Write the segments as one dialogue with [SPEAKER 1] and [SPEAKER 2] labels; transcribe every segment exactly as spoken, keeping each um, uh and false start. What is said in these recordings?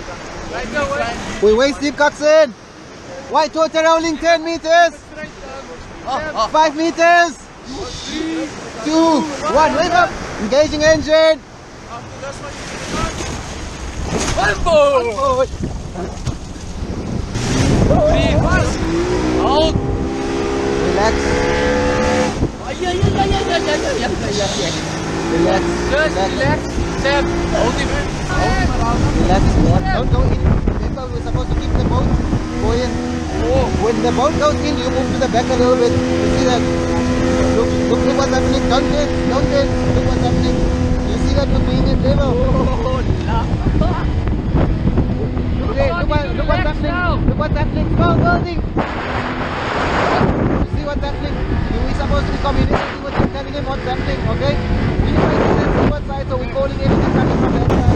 [SPEAKER 1] We waist deep, Coxon. White total rolling ten meters. five meters. two, one, wake up. Engaging engine.
[SPEAKER 2] Forward. Three, fast. Out.
[SPEAKER 1] Relax.
[SPEAKER 2] Yeah, yeah, yeah, yeah, yeah, yeah, yeah, yeah, yeah.
[SPEAKER 1] Relax.
[SPEAKER 2] Just relax. Sam, hold him. Hold him around.
[SPEAKER 1] Relax. Relax. Don't go in. Remember, we're supposed to keep the boat buoyant.
[SPEAKER 2] Oh.
[SPEAKER 1] When the boat goes in, you move to the back a little bit. You see that? Look, look, look what's happening. Don't bend. Don't bend. Look what's happening. You see that we're being in level.
[SPEAKER 2] Oh, la.
[SPEAKER 1] Okay, look, what, look what's happening. Look what's happening. Small building. You see what's happening? We're supposed to be communicating with him, telling him what's happening, okay? We need to see what side, so we're calling everything coming from that side.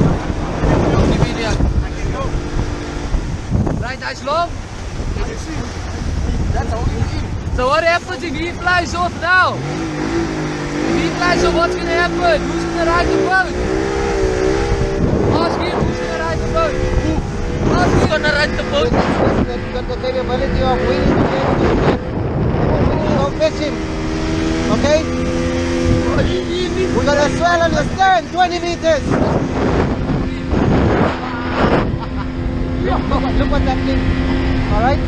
[SPEAKER 2] Right, that's long.
[SPEAKER 1] That's how we in.
[SPEAKER 2] So what happens if he flies off now? If he flies off, what's going to happen? Who's going to ride the boat? Ask him, who's going to ride the boat? Ask who's going to ride the boat?
[SPEAKER 1] We've got the capability of winning the game. Go fetch him. Okay? We're going to swell on the stern, twenty meters. Look, look what's happening. Alright?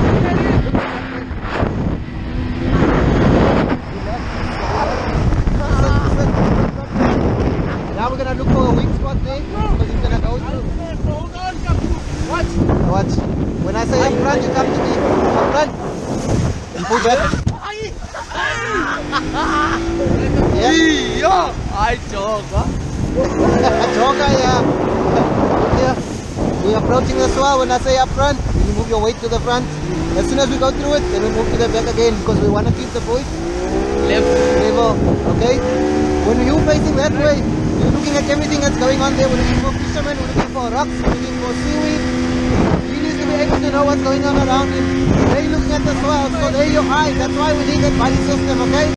[SPEAKER 1] Now we're going to look for a weak spot there because he's going to go through. Watch. Watch. When I say up front, you come to me. Up front. And pull back. Yeah.
[SPEAKER 2] Yeah, I joke, huh?
[SPEAKER 1] Joker, yeah. Yeah. We're approaching the swell. When I say up front, you move your weight to the front. As soon as we go through it, then we move to the back again because we want to keep the boat
[SPEAKER 2] Left.
[SPEAKER 1] level. Okay? When you're facing that way, you're looking at everything that's going on there. We're looking for fishermen, we're looking for rocks, we're looking for seaweed. He needs to be able to know what's going on around him. They're looking at the swell, so they're your eyes. That's why we need that buddy system, okay?